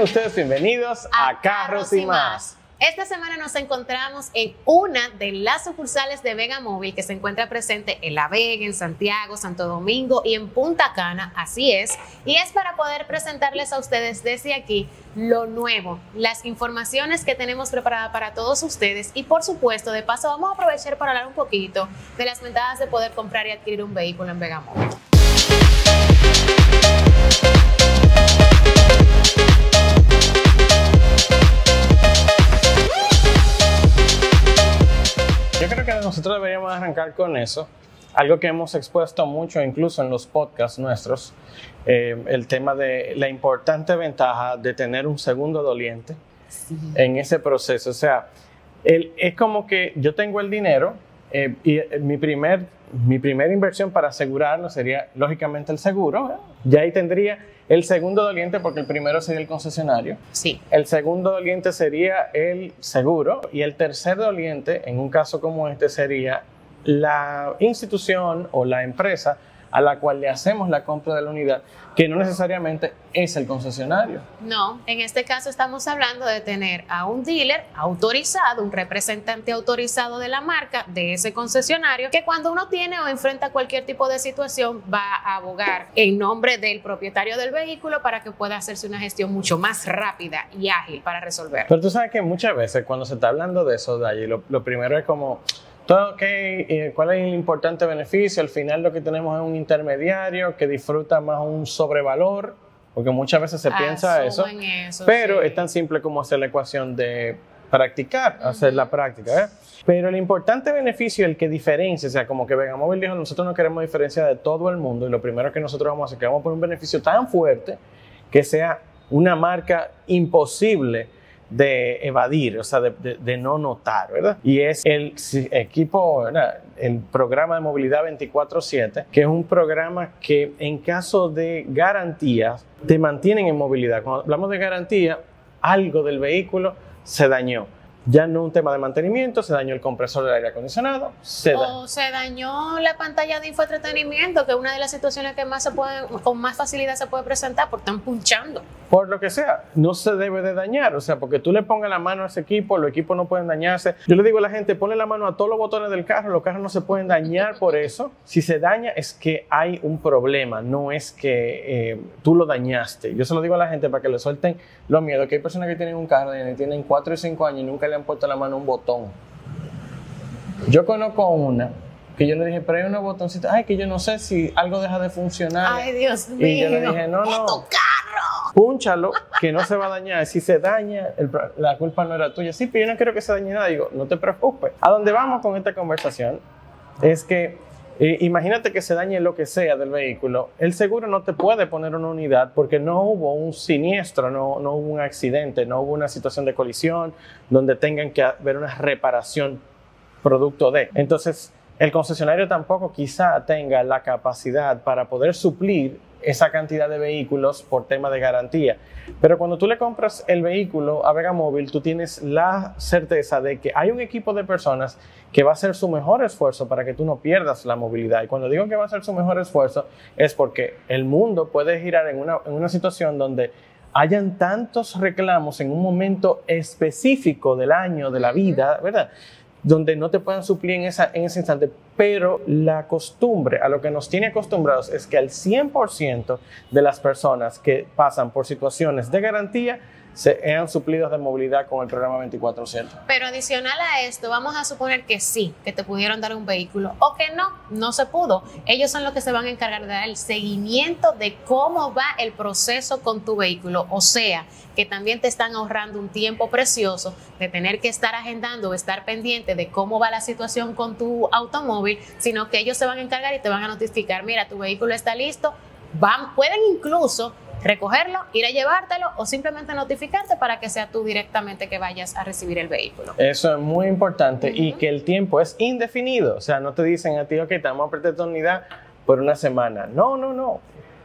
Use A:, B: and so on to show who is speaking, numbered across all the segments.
A: ustedes bienvenidos a Carros y Más.
B: Esta semana nos encontramos en una de las sucursales de Vega Móvil que se encuentra presente en La Vega, en Santiago, Santo Domingo y en Punta Cana, así es. Y es para poder presentarles a ustedes desde aquí lo nuevo, las informaciones que tenemos preparadas para todos ustedes y por supuesto, de paso vamos a aprovechar para hablar un poquito de las ventajas de poder comprar y adquirir un vehículo en Vega Móvil.
A: Yo creo que nosotros deberíamos arrancar con eso, algo que hemos expuesto mucho incluso en los podcasts nuestros, el tema de la importante ventaja de tener un segundo doliente en ese proceso. O sea, es como que yo tengo el dinero y mi primera inversión para asegurarlo sería lógicamente el seguro, ¿verdad? Ya ahí tendría el segundo doliente porque el primero sería el concesionario.
B: Sí.
A: El segundo doliente sería el seguro y el tercer doliente, en un caso como este, sería la institución o la empresa a la cual le hacemos la compra de la unidad, que no necesariamente es el concesionario.
B: No, en este caso estamos hablando de tener a un dealer autorizado, un representante autorizado de la marca, de ese concesionario, que cuando uno tiene o enfrenta cualquier tipo de situación va a abogar en nombre del propietario del vehículo para que pueda hacerse una gestión mucho más rápida y ágil para resolverlo.
A: Pero tú sabes que muchas veces cuando se está hablando de eso, Dayi, lo primero es como... Todo okay, ¿cuál es el importante beneficio? Al final lo que tenemos es un intermediario que disfruta más un sobrevalor, porque muchas veces se piensa eso, pero sí. Es tan simple como hacer la ecuación de practicar, hacer la práctica, ¿eh? Pero el importante beneficio, el que diferencia, o sea, como que Vega Móvil dijo, nosotros no queremos diferencia de todo el mundo y lo primero que nosotros vamos a hacer es que vamos a poner un beneficio tan fuerte que sea una marca imposible de evadir, o sea, de no notar, ¿verdad? Y es el equipo, ¿verdad? El programa de movilidad 24/7, que es un programa que en caso de garantías te mantienen en movilidad. Cuando hablamos de garantía, algo del vehículo se dañó. Ya no un tema de mantenimiento, se dañó el compresor del aire acondicionado, se
B: dañó la pantalla de infoentretenimiento, que es una de las situaciones que con más facilidad se puede presentar por estar punchando.
A: Por lo que sea, no se debe de dañar, o sea, porque tú le pongas la mano a ese equipo, los equipos no pueden dañarse. Yo le digo a la gente, ponle la mano a todos los botones del carro, los carros no se pueden dañar por eso. Si se daña es que hay un problema, no es que tú lo dañaste. Yo se lo digo a la gente para que le suelten los miedos, que hay personas que tienen un carro y tienen 4 y 5 años y nunca le han puesto la mano a un botón. Yo conozco una que yo le dije, pero hay unos botoncitos, ay, que yo no sé si algo deja de funcionar.
B: Ay, Dios mío.
A: Y yo le dije, no, púnchalo, que no se va a dañar. Si se daña, la culpa no era tuya. Sí, pero yo no quiero que se dañe nada. Digo, no te preocupes. A donde vamos con esta conversación es que imagínate que se dañe lo que sea del vehículo. El seguro no te puede poner una unidad porque no hubo un siniestro, no hubo un accidente, no hubo una situación de colisión donde tengan que haber una reparación producto de. Entonces, el concesionario tampoco quizá tenga la capacidad para poder suplir esa cantidad de vehículos por tema de garantía. Pero cuando tú le compras el vehículo a Vega Móvil, tú tienes la certeza de que hay un equipo de personas que va a hacer su mejor esfuerzo para que tú no pierdas la movilidad. Y cuando digo que va a hacer su mejor esfuerzo, es porque el mundo puede girar en una situación donde hayan tantos reclamos en un momento específico del año, de la vida, ¿verdad?, donde no te puedan suplir en ese instante, pero la costumbre, a lo que nos tiene acostumbrados es que al 100% de las personas que pasan por situaciones de garantía sean suplidos de movilidad con el programa 24/7.
B: Pero adicional a esto, vamos a suponer que sí, que te pudieron dar un vehículo o que no se pudo. Ellos son los que se van a encargar de dar el seguimiento de cómo va el proceso con tu vehículo. O sea, que también te están ahorrando un tiempo precioso de tener que estar agendando o estar pendiente de cómo va la situación con tu automóvil, sino que ellos se van a encargar y te van a notificar, mira, tu vehículo está listo. Pueden incluso recogerlo, ir a llevártelo o simplemente notificarte para que sea tú directamente que vayas a recibir el vehículo. Eso
A: es muy importante y que el tiempo es indefinido. O sea, no te dicen a ti, ok, te vamos a prestar tu unidad por una semana. No.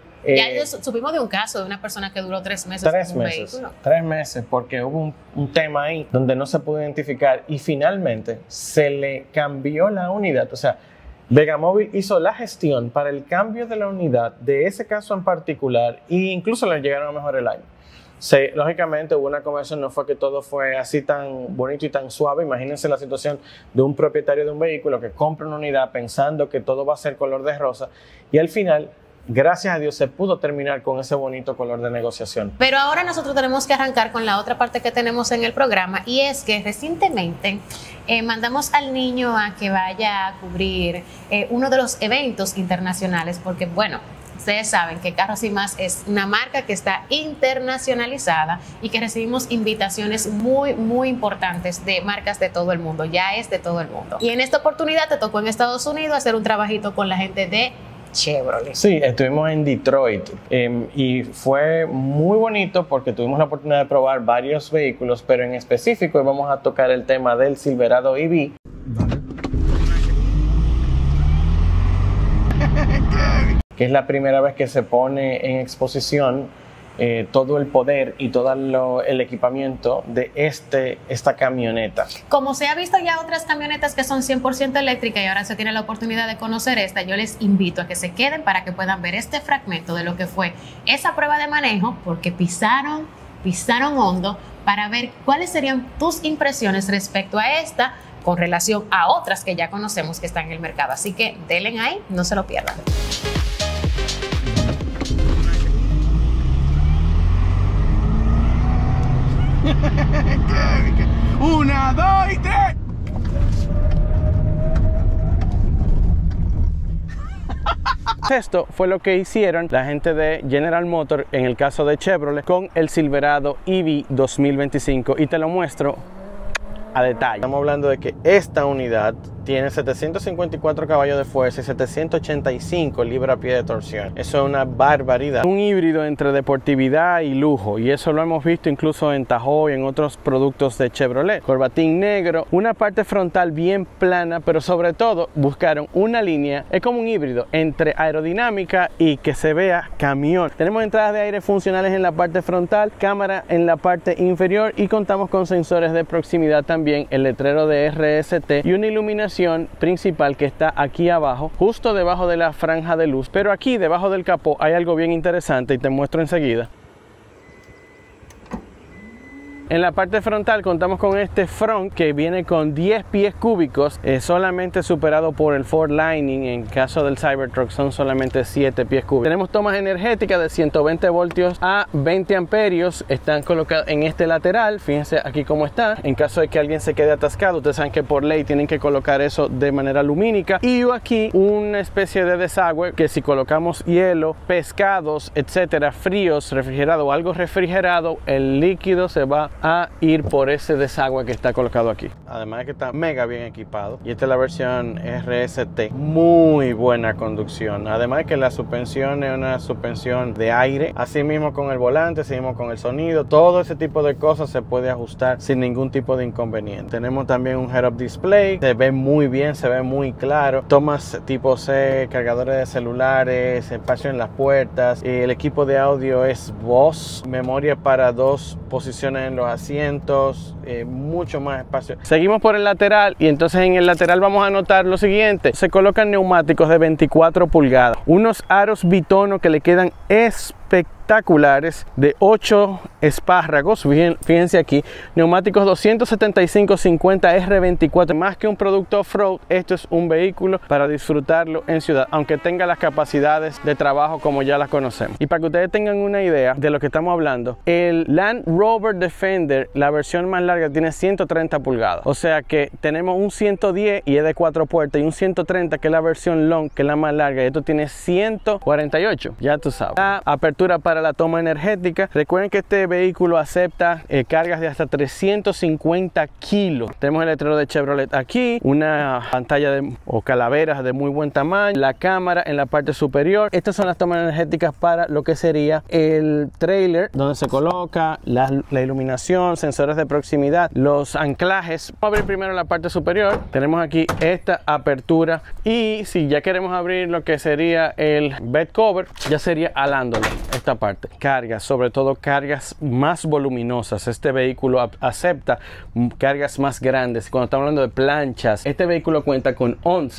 B: Ya supimos de un caso de una persona que duró 3 meses con un vehículo.
A: 3 meses, porque hubo un tema ahí donde no se pudo identificar y finalmente se le cambió la unidad. O sea, Vega Móvil hizo la gestión para el cambio de la unidad de ese caso en particular e incluso le llegaron a mejorar el año. Lógicamente hubo una conversión, no fue que todo fue así tan bonito y tan suave. Imagínense la situación de un propietario de un vehículo que compra una unidad pensando que todo va a ser color de rosa y al final, gracias a Dios, se pudo terminar con ese bonito color de negociación.
B: Pero ahora nosotros tenemos que arrancar con la otra parte que tenemos en el programa, y es que recientemente mandamos al niño a que vaya a cubrir uno de los eventos internacionales, porque bueno, ustedes saben que Carros y Más es una marca que está internacionalizada y que recibimos invitaciones muy, muy importantes de marcas de todo el mundo. Ya es de todo el mundo. Y en esta oportunidad te tocó en Estados Unidos hacer un trabajito con la gente de Chevrolet.
A: Sí, estuvimos en Detroit y fue muy bonito porque tuvimos la oportunidad de probar varios vehículos, pero en específico hoy vamos a tocar el tema del Silverado EV. Que es la primera vez que se pone en exposición todo el poder y todo el equipamiento de esta camioneta.
B: Como se ha visto ya otras camionetas que son 100% eléctricas y ahora se tiene la oportunidad de conocer esta, yo les invito a que se queden para que puedan ver este fragmento de lo que fue esa prueba de manejo, porque pisaron hondo, para ver cuáles serían tus impresiones respecto a esta con relación a otras que ya conocemos que están en el mercado. Así que denle ahí, no se lo pierdan.
C: Una, dos y tres.
A: Esto fue lo que hicieron la gente de General Motors en el caso de Chevrolet con el Silverado EV 2025 y te lo muestro a detalle. Estamos hablando de que esta unidad tiene 754 caballos de fuerza y 785 libras-pie de torsión. Eso es una barbaridad. Un híbrido entre deportividad y lujo, y eso lo hemos visto incluso en Tahoe y en otros productos de Chevrolet. Corbatín negro, una parte frontal bien plana, pero sobre todo buscaron una línea, es como un híbrido entre aerodinámica y que se vea camión. Tenemos entradas de aire funcionales en la parte frontal, cámara en la parte inferior y contamos con sensores de proximidad también, el letrero de RST y una iluminación principal que está aquí abajo, justo debajo de la franja de luz. Pero aquí debajo del capó hay algo bien interesante y te muestro enseguida. En la parte frontal contamos con este front que viene con 10 pies cúbicos, solamente superado por el Ford Lightning. En caso del Cybertruck son solamente 7 pies cúbicos. Tenemos tomas energéticas de 120 voltios a 20 amperios. Están colocadas en este lateral. Fíjense aquí cómo está. En caso de que alguien se quede atascado, ustedes saben que por ley tienen que colocar eso de manera lumínica. Y aquí una especie de desagüe que si colocamos hielo, pescados, etcétera, fríos, refrigerado o algo refrigerado, el líquido se va a ir por ese desagüe que está colocado aquí. Además de que está mega bien equipado, y esta es la versión RST, muy buena conducción. Además de que la suspensión es una suspensión de aire, así mismo con el volante, así mismo con el sonido, todo ese tipo de cosas se puede ajustar sin ningún tipo de inconveniente. Tenemos también un head-up display, se ve muy bien, se ve muy claro, tomas tipo C, cargadores de celulares, espacio en las puertas, el equipo de audio es Bose, memoria para 2 posiciones en los asientos, mucho más espacio. Seguimos por el lateral y entonces en el lateral vamos a notar lo siguiente: se colocan neumáticos de 24 pulgadas, unos aros bitono que le quedan espectaculares de 8 espárragos. Fíjense aquí, neumáticos 275/50 R24. Más que un producto off-road, esto es un vehículo para disfrutarlo en ciudad, aunque tenga las capacidades de trabajo como ya las conocemos. Y para que ustedes tengan una idea de lo que estamos hablando, el Land Rover Defender, la versión más larga, tiene 130 pulgadas. O sea que tenemos un 110 y es de 4 puertas, y un 130 que es la versión long, que es la más larga, y esto tiene 148. Ya tú sabes. La apertura para la toma energética. Recuerden que este vehículo acepta cargas de hasta 350 kilos. Tenemos el letrero de Chevrolet aquí, una pantalla o calaveras de muy buen tamaño, la cámara en la parte superior. Estas son las tomas energéticas para lo que sería el trailer, donde se coloca la iluminación, sensores de proximidad, los anclajes. Vamos a abrir primero la parte superior. Tenemos aquí esta apertura, y si ya queremos abrir lo que sería el bed cover, ya sería alándolo esta parte. Cargas, sobre todo cargas más voluminosas. Este vehículo acepta cargas más grandes. Cuando estamos hablando de planchas, este vehículo cuenta con 11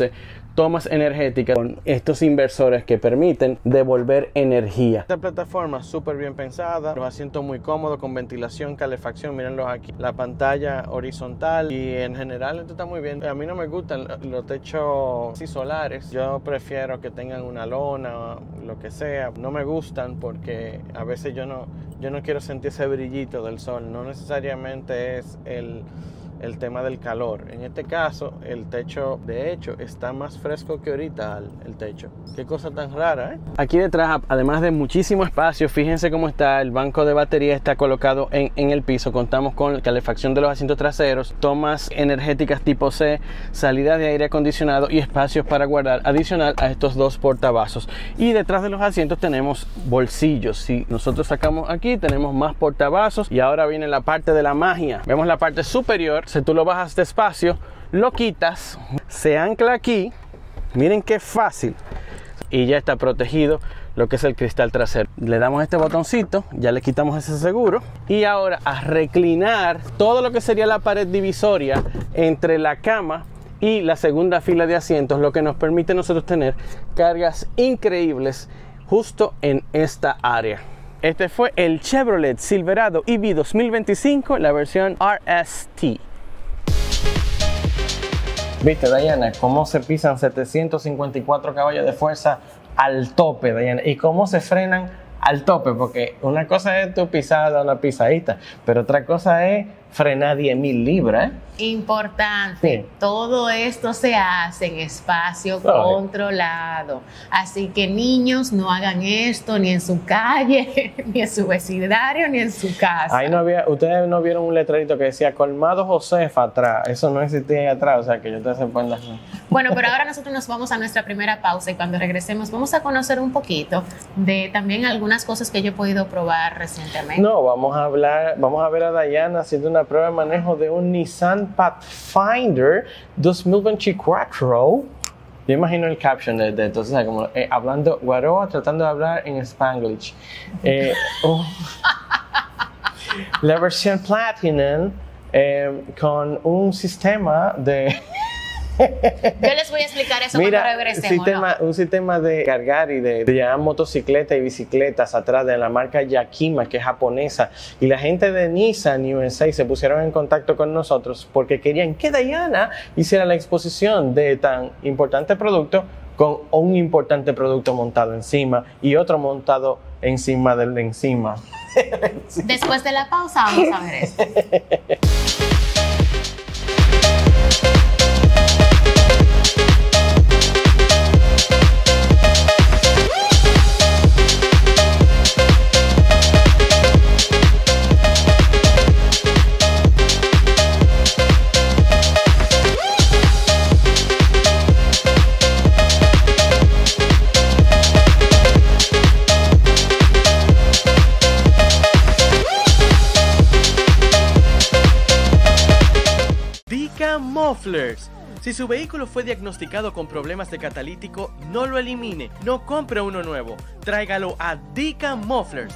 A: tomas energéticas con estos inversores que permiten devolver energía. Esta plataforma súper bien pensada, los asientos muy cómodos con ventilación, calefacción, mírenlos aquí, la pantalla horizontal y en general esto está muy bien. A mí no me gustan los techos así solares, yo prefiero que tengan una lona o lo que sea. No me gustan porque a veces yo no quiero sentir ese brillito del sol, no necesariamente es el tema del calor. En este caso, el techo, de hecho, está más fresco que ahorita el techo. Qué cosa tan rara, ¿eh? Aquí detrás, además de muchísimo espacio, fíjense cómo está. El banco de batería está colocado en el piso. Contamos con calefacción de los asientos traseros, tomas energéticas tipo C, salida de aire acondicionado y espacios para guardar adicional a estos dos portavasos. Y detrás de los asientos tenemos bolsillos. Si nosotros sacamos aquí, tenemos más portavasos. Y ahora viene la parte de la magia. Vemos la parte superior. Si tú lo bajas despacio, lo quitas, se ancla aquí, miren qué fácil, y ya está protegido lo que es el cristal trasero. Le damos este botoncito, ya le quitamos ese seguro, y ahora a reclinar todo lo que sería la pared divisoria entre la cama y la segunda fila de asientos, lo que nos permite a nosotros tener cargas increíbles justo en esta área. Este fue el Chevrolet Silverado EV 2025, la versión RST. Viste, Diana, cómo se pisan 754 caballos de fuerza al tope, Diana, y cómo se frenan al tope, porque una cosa es tu pisada, una pisadita, pero otra cosa es frenar 10.000 libras.
B: Importante, sí. Todo esto se hace en espacio controlado, así que niños no hagan esto ni en su calle, ni en su vecindario, ni en su casa.
A: Ahí no había, ustedes no vieron un letrerito que decía Colmado Josefa atrás, eso no existía ahí atrás, o sea que ustedes se pueden dar.
B: Bueno, pero ahora nosotros nos vamos a nuestra primera pausa y cuando regresemos vamos a conocer un poquito de también algunas cosas que yo he podido probar recientemente.
A: No, vamos a ver a Diana haciendo una prueba de manejo de un Nissan Pathfinder 2024. Yo imagino el caption de entonces como hablando Guaroa tratando de hablar en Spanglish. La versión Platinum con un sistema de
B: yo les voy a explicar eso cuando regresemos.
A: Un sistema de cargar y de llevar motocicletas y bicicletas atrás de la marca Yakima, que es japonesa. Y la gente de Nissan USA se pusieron en contacto con nosotros porque querían que Diana hiciera la exposición de tan importante producto con un importante producto montado encima y otro montado encima del encima.
B: Después de la pausa vamos a ver eso.
D: Mufflers. Si su vehículo fue diagnosticado con problemas de catalítico, no lo elimine, no compre uno nuevo. Tráigalo a Dica Mufflers,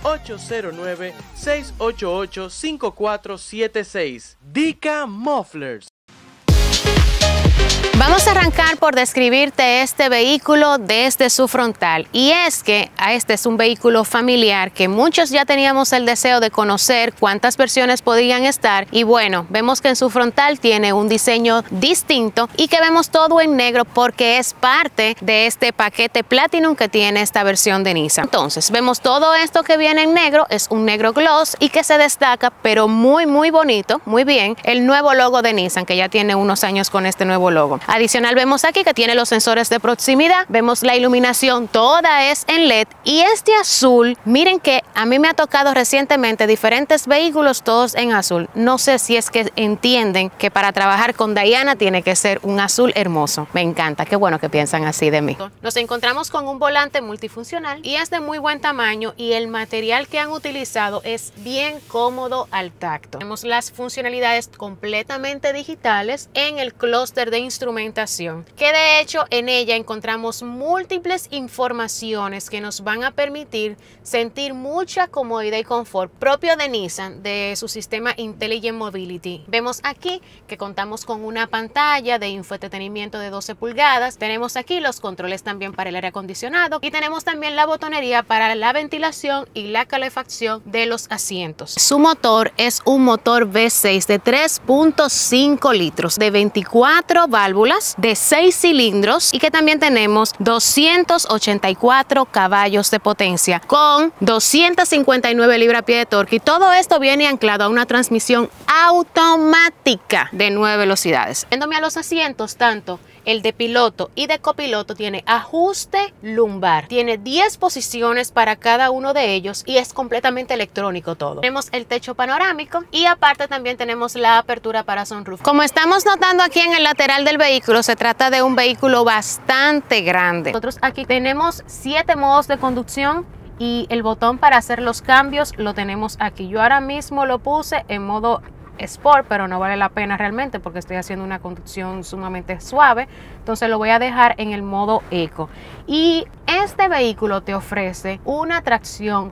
D: 809-688-5476. Dica Mufflers.
B: Vamos a arrancar por describirte este vehículo desde su frontal, y es que este es un vehículo familiar que muchos ya teníamos el deseo de conocer cuántas versiones podían estar, y bueno, vemos que en su frontal tiene un diseño distinto y que vemos todo en negro porque es parte de este paquete Platinum que tiene esta versión de Nissan. Entonces vemos todo esto que viene en negro, es un negro gloss y que se destaca, pero muy bonito, muy bien, el nuevo logo de Nissan, que ya tiene unos años con este nuevo logo. Adicional vemos aquí que tiene los sensores de proximidad, vemos la iluminación, toda es en LED, y este azul, miren que a mí me ha tocado recientemente diferentes vehículos todos en azul. No sé si es que entienden que para trabajar con Diana tiene que ser un azul hermoso. Me encanta, qué bueno que piensan así de mí. Nos encontramos con un volante multifuncional y es de muy buen tamaño, y el material que han utilizado es bien cómodo al tacto. Tenemos las funcionalidades completamente digitales en el clúster de instrumentos instrumentación, que de hecho en ella encontramos múltiples informaciones que nos van a permitir sentir mucha comodidad y confort propio de Nissan, de su sistema Intelligent Mobility. Vemos aquí que contamos con una pantalla de infoentretenimiento de 12 pulgadas, tenemos aquí los controles también para el aire acondicionado y tenemos también la botonería para la ventilación y la calefacción de los asientos. Su motor es un motor V6 de 3.5 litros, de 24 válvulas, de 6 cilindros y que también tenemos 284 caballos de potencia con 259 libras-pie de torque, y todo esto viene anclado a una transmisión automática de 9 velocidades. Yéndome a los asientos, tanto el de piloto y de copiloto tiene ajuste lumbar, tiene 10 posiciones para cada uno de ellos y es completamente electrónico todo. Tenemos el techo panorámico y aparte también tenemos la apertura para sunroof. Como estamos notando aquí en el lateral del vehículo, se trata de un vehículo bastante grande. Nosotros aquí tenemos 7 modos de conducción y el botón para hacer los cambios lo tenemos aquí. Yo ahora mismo lo puse en modo Sport, pero no vale la pena realmente porque estoy haciendo una conducción sumamente suave, entonces lo voy a dejar en el modo Eco. Y este vehículo te ofrece una tracción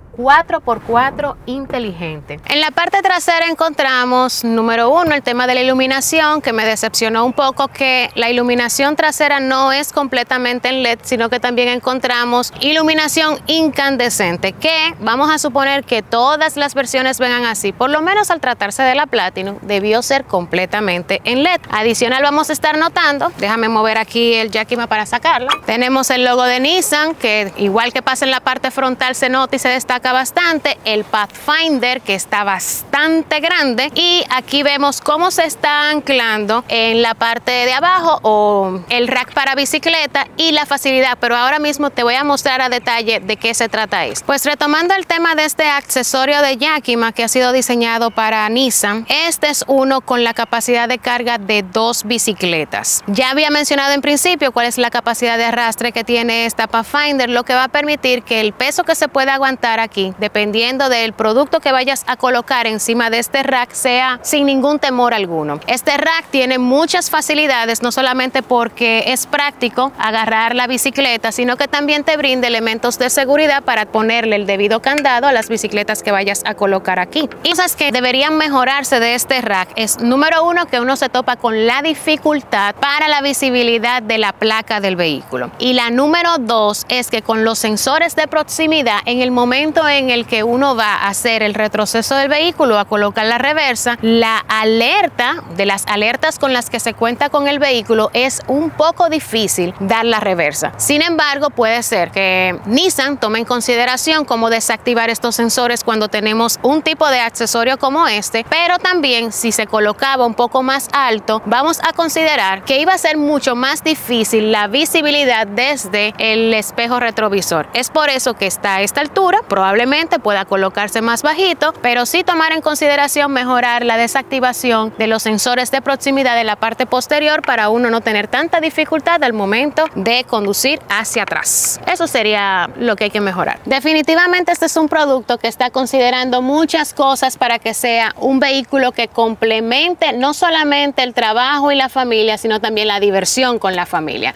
B: 4x4 inteligente. En la parte trasera encontramos, número 1, el tema de la iluminación, que me decepcionó un poco que la iluminación trasera no es completamente en LED, sino que también encontramos iluminación incandescente, que vamos a suponer que todas las versiones vengan así, por lo menos al tratarse de la Platinum debió ser completamente en LED. Adicional vamos a estar notando, déjame mover aquí el Yakima para sacarlo, tenemos el logo de Nissan, que igual que pasa en la parte frontal se nota y se destaca bastante, el Pathfinder, que está bastante grande, y aquí vemos cómo se está anclando en la parte de abajo o el rack para bicicleta y la facilidad, pero ahora mismo te voy a mostrar a detalle de qué se trata esto. Pues retomando el tema de este accesorio de Yakima que ha sido diseñado para Nissan, este es uno con la capacidad de carga de 2 bicicletas. Ya había mencionado en principio cuál es la capacidad de arrastre que tiene esta Pathfinder, lo que va a permitir que el peso que se puede aguantar aquí, dependiendo del producto que vayas a colocar encima de este rack, sea sin ningún temor alguno. Este rack tiene muchas facilidades, no solamente porque es práctico agarrar la bicicleta, sino que también te brinda elementos de seguridad para ponerle el debido candado a las bicicletas que vayas a colocar aquí. Y cosas que deberían mejorarse de este rack es, número 1, que uno se topa con la dificultad para la visibilidad de la placa del vehículo, y la número 2 es que con los sensores de proximidad, en el momento en el que uno va a hacer el retroceso del vehículo, a colocar la reversa, la alerta de las alertas con las que se cuenta con el vehículo, es un poco difícil dar la reversa. Sin embargo, puede ser que Nissan tome en consideración cómo desactivar estos sensores cuando tenemos un tipo de accesorio como este, pero también si se colocaba un poco más alto, vamos a considerar que iba a ser mucho más difícil la visibilidad desde el espejo retrovisor. Es por eso que está a esta altura, probablemente pueda colocarse más bajito, pero sí tomar en consideración mejorar la desactivación de los sensores de proximidad de la parte posterior para uno no tener tanta dificultad al momento de conducir hacia atrás. Eso sería lo que hay que mejorar. Definitivamente este es un producto que está considerando muchas cosas para que sea un vehículo que complemente no solamente el trabajo y la familia, sino también la diversión con la familia.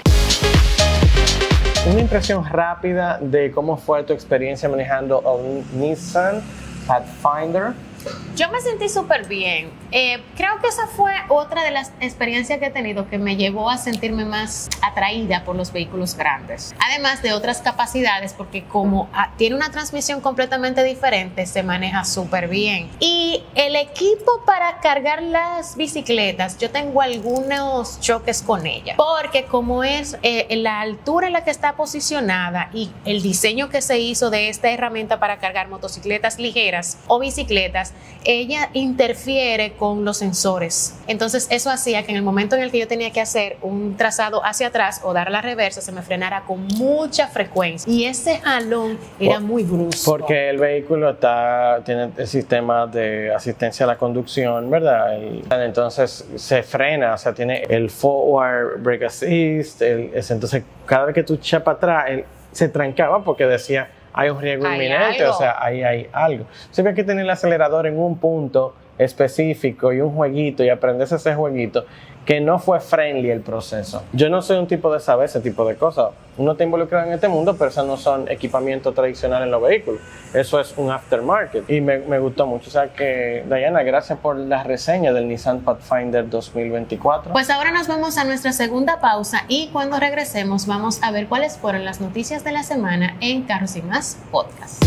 A: Una impresión rápida de cómo fue tu experiencia manejando un Nissan Pathfinder.
B: Yo me sentí súper bien. Creo que esa fue otra de las experiencias que he tenido que me llevó a sentirme más atraída por los vehículos grandes. Además de otras capacidades, porque como tiene una transmisión completamente diferente, se maneja súper bien. Y el equipo para cargar las bicicletas, yo tengo algunos choques con ella, porque como es la altura en la que está posicionada y el diseño que se hizo de esta herramienta para cargar motocicletas ligeras o bicicletas, ella interfiere con los sensores. Entonces eso hacía que en el momento en el que yo tenía que hacer un trazado hacia atrás o dar la reversa, se me frenara con mucha frecuencia, y ese jalón era muy brusco.
A: Porque el vehículo tiene el sistema de asistencia a la conducción, ¿verdad? Entonces se frena, o sea, tiene el forward brake assist, entonces cada vez que tú echas para atrás, él se trancaba porque decía hay un riesgo inminente, o sea, ahí hay algo. Siempre hay que tener el acelerador en un punto específico y un jueguito y aprenderse ese jueguito que no fue friendly el proceso. Yo no soy un tipo de saber ese tipo de cosas. Uno está involucrado en este mundo, pero esos no son equipamientos tradicionales en los vehículos. Eso es un aftermarket. Y me gustó mucho. O sea que, Diana, gracias por la reseña del Nissan Pathfinder 2024.
B: Pues ahora nos vamos a nuestra segunda pausa y cuando regresemos vamos a ver cuáles fueron las noticias de la semana en Carros y Más Podcast.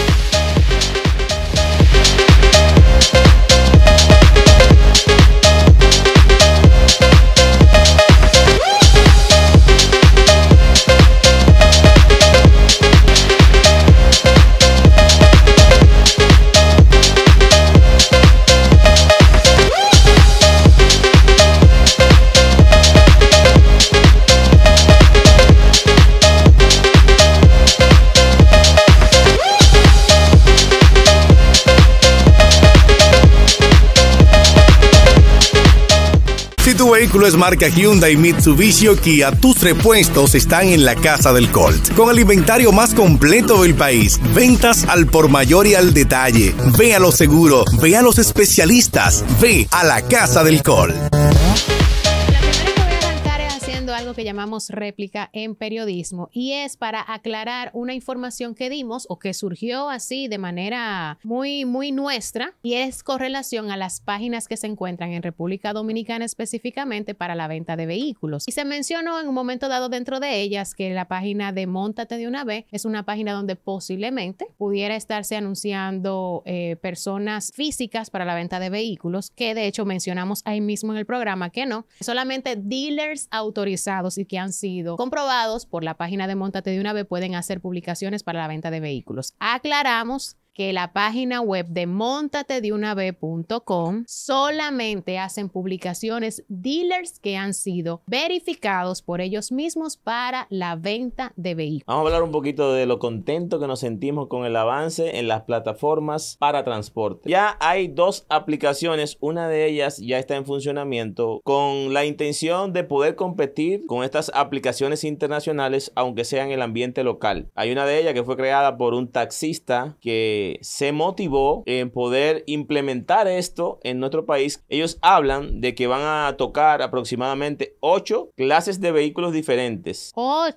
E: Si tu vehículo es marca Hyundai, Mitsubishi o Kia, tus repuestos están en la Casa del Colt. Con el inventario más completo del país, ventas al por mayor y al detalle. Ve a lo seguro, ve a los especialistas, ve a la Casa del Colt.
B: Algo que llamamos réplica en periodismo y es para aclarar una información que dimos o que surgió así de manera muy nuestra y es con relación a las páginas que se encuentran en República Dominicana específicamente para la venta de vehículos y se mencionó en un momento dado dentro de ellas que la página de Móntate de una vez es una página donde posiblemente pudiera estarse anunciando personas físicas para la venta de vehículos que de hecho mencionamos ahí mismo en el programa que no, solamente dealers autorizados y que han sido comprobados por la página de Móntate de una vez pueden hacer publicaciones para la venta de vehículos. Aclaramos que la página web de montatedeunavez.com solamente hacen publicaciones dealers que han sido verificados por ellos mismos para la venta de vehículos.
F: Vamos a hablar un poquito de lo contento que nos sentimos con el avance en las plataformas para transporte. Ya hay 2 aplicaciones, una de ellas ya está en funcionamiento con la intención de poder competir con estas aplicaciones internacionales aunque sea en el ambiente local. Hay una de ellas que fue creada por un taxista que se motivó en poder implementar esto en nuestro país. Ellos hablan de que van a tocar aproximadamente 8 clases de vehículos diferentes.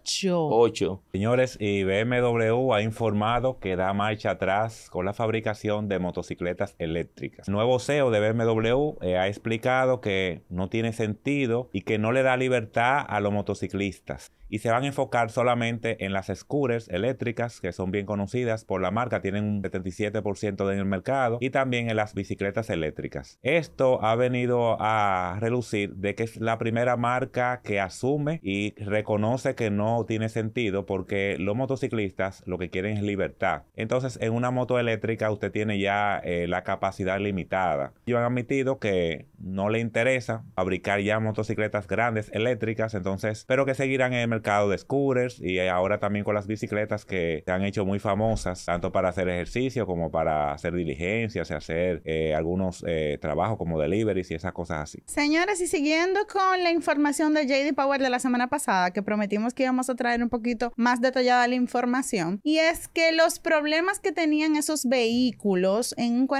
F: 8.
G: Señores, y BMW ha informado que da marcha atrás con la fabricación de motocicletas eléctricas. El nuevo CEO de BMW ha explicado que no tiene sentido y que no le da libertad a los motociclistas. Y se van a enfocar solamente en las scooters eléctricas, que son bien conocidas por la marca, tienen un 77% en el mercado, y también en las bicicletas eléctricas. Esto ha venido a relucir de que es la primera marca que asume y reconoce que no tiene sentido porque los motociclistas lo que quieren es libertad. Entonces, en una moto eléctrica usted tiene ya la capacidad limitada. Ellos han admitido que no le interesa fabricar ya motocicletas grandes eléctricas, entonces, pero que seguirán en el mercado de scooters y ahora también con las bicicletas que se han hecho muy famosas tanto para hacer ejercicio como para hacer diligencias y hacer algunos trabajos como deliveries y esas cosas así.
H: Señores, y siguiendo con la información de J.D. Power de la semana pasada, que prometimos que íbamos a traer un poquito más detallada la información, y es que los problemas que tenían esos vehículos en un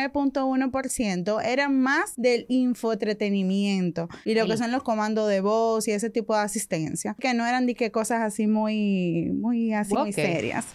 H: 49.1% eran más del infoentretenimiento y lo que son los comandos de voz y ese tipo de asistencia, que no eran de que cosas así muy serias.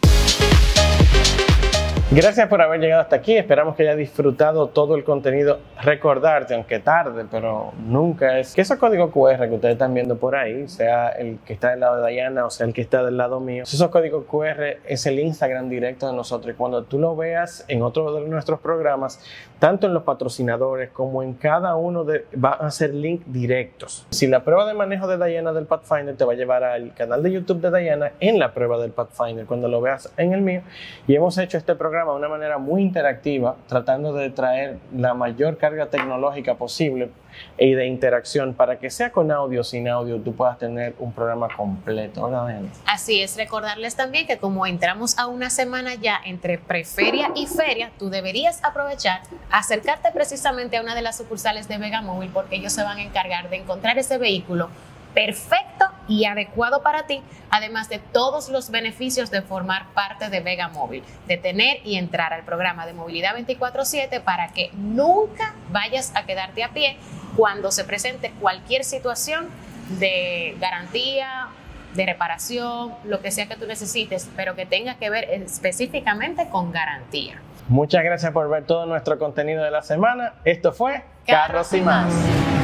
A: Gracias por haber llegado hasta aquí. Esperamos que hayas disfrutado todo el contenido. Recordarte, aunque tarde, pero nunca es que esos códigos QR que ustedes están viendo por ahí, sea el que está del lado de Diana o sea el que está del lado mío, esos códigos QR es el Instagram directo de nosotros. Y cuando tú lo veas en otro de nuestros programas, tanto en los patrocinadores como en cada uno van a ser links directos. Si la prueba de manejo de Diana del Pathfinder te va a llevar al canal de YouTube de Diana en la prueba del Pathfinder, cuando lo veas en el mío. Y hemos hecho este programa de una manera muy interactiva, tratando de traer la mayor carga tecnológica posible y de interacción para que sea con audio o sin audio tú puedas tener un programa completo.
B: Así es, recordarles también que como entramos a una semana ya entre preferia y feria, tú deberías aprovechar, acercarte precisamente a una de las sucursales de Vegamóvil porque ellos se van a encargar de encontrar ese vehículo perfecto y adecuado para ti, además de todos los beneficios de formar parte de Vega Móvil, de tener y entrar al programa de movilidad 24/7 para que nunca vayas a quedarte a pie cuando se presente cualquier situación de garantía, de reparación, lo que sea que tú necesites, pero que tenga que ver específicamente con garantía.
A: Muchas gracias por ver todo nuestro contenido de la semana. Esto fue Carros y Más.